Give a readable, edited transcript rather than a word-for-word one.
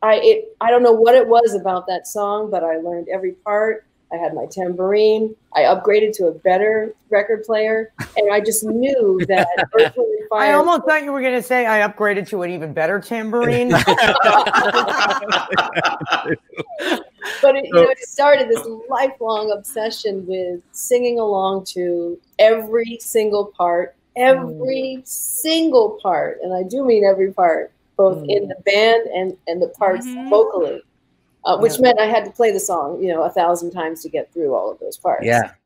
I don't know what it was about that song, but I learned every part. I had my tambourine. I upgraded to a better record player, and I just knew that Earth, Wind & Fire. I almost thought you were going to say I upgraded to an even better tambourine. But it started this lifelong obsession with singing along to every single part, and I do mean every part, both in the band and the parts vocally. Which meant I had to play the song, 1,000 times to get through all of those parts. Yeah.